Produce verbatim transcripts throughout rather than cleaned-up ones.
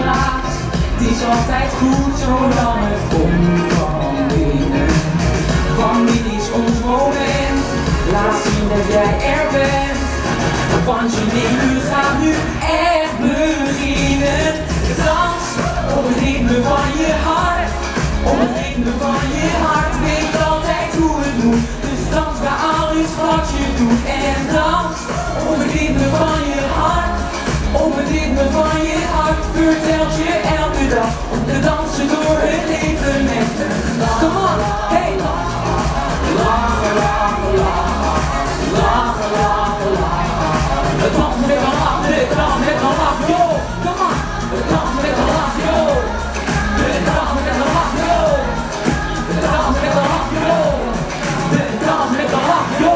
plaats. Het is altijd goed zolang het komt van binnen. Van dit is ons moment, laat zien dat jij er bent. Want je leven gaat nu echt beginnen. Dans op het ritme van je hart, op het ritme van je hart. Weet altijd hoe het moet, dus dans bij alles wat je doet. En dans op het ritme van je hart, op het ritme van je hart. Vertelt je elke dag om te dansen door het leven met een lach. Come on, hey! Lachen, lachen, lachen, lachen, lachen, lachen. Het dans met een lach, het dans met een lach, yo! Come on! Het dans met een lach, yo! Het dans met een lach, yo! Het dans met een lach, yo! Het dans met een lach, yo!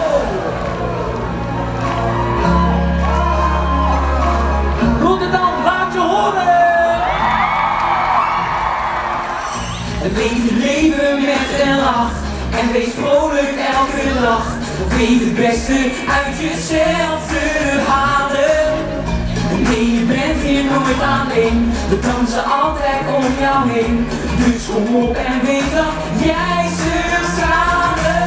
Rotterdam, laat je horen! Leven, leven met een lach. En wees vrolijk elke dag. Weet het beste uit jezelf te halen. Nee, je bent hier nooit alleen. We dansen altijd om jou heen. Dus kom op en weet dat jij ze samen.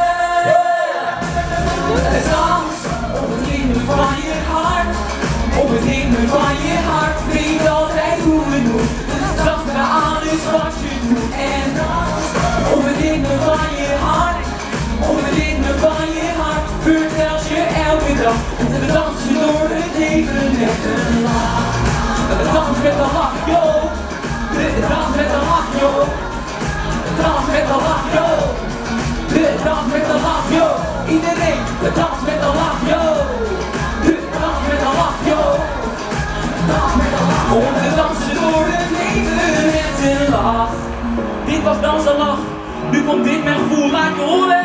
Dans op het ritme van je hart, op het ritme van je hart. Weet altijd hoe het moet, dus dans bij alles wat je doet. En dans op het ritme van je hart, op het ritme van je hart. Vertelt je elke dag om te dansen door het leven met een lach. Dans met een lach, yo! Dans met een lach, yo! Dans met een lach, yo! Dans met een lach, yo! Iedereen, dans met een lach, yo! Dans met een lach, yo! Dans met een lach, om te dansen door het leven met een lach. Dit was Dans en Lach. Nu komt dit mijn gevoel, laat je horen.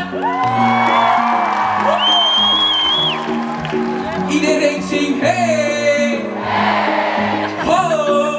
Iedereen zingt hey, ho,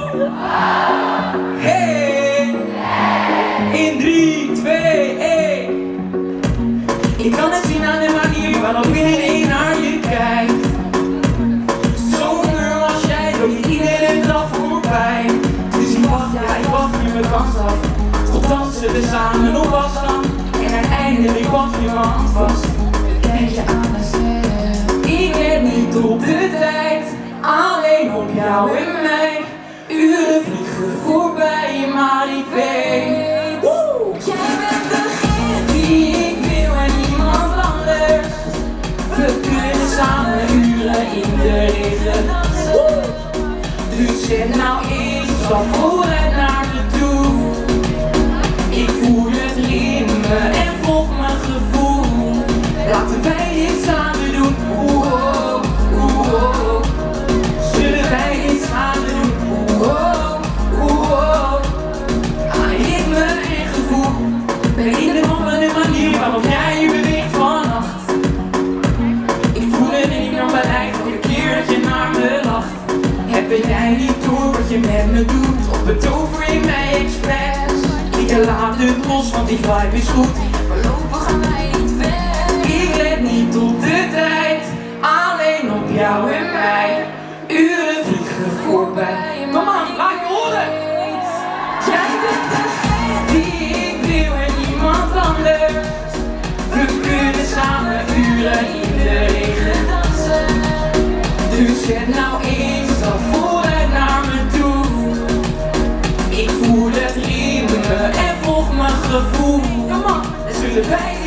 hey, in drie, twee, één. Ik kan het zien aan de manier waarop iedereen naar je kijkt. Zo'n girl als jij loopt iedere dag voorbij. Dus ik wacht, ja ik wacht nu mijn kans af. Tot dansen we samen op afstand. En uiteindelijk wacht je mijn hand vast. Denk je aan mezelf. Ik let niet op de tijd, alleen op jou en mij. Uren vliegen voorbij, maar ik weet woe! Jij bent degene die ik wil en niemand anders. We kunnen samen uren in de regen dansen. Dus zet nou eens zo vooruit naar me toe. Ik voel het ritme en volg mijn gevoel. Laten wij dit samen doen. Oeh, oeh, oeh. Zullen wij dit samen doen? Oeh, oeh, oeh. Aan ritme en gevoel. Ben ieder van de manier waarop jij je beweegt vannacht. Ik voel het in mijn lijf elke keer dat je naar me lacht. Heb jij niet door wat je met me doet? Of betover je mij expres? Ik laat het los, want die vibe is goed. Voorlopig gaan wij niet weg. Ik let niet op de tijd, alleen op jou en mij. Uren vliegen voorbij. Kom aan, laat je horen. Jij bent degene die ik wil en niemand anders. We kunnen samen uren in de regen dansen. Dus zet nou eens dan vooruit naar me toe. Ik voel het ritme en volg mijn gevoel. Kom on, zullen wij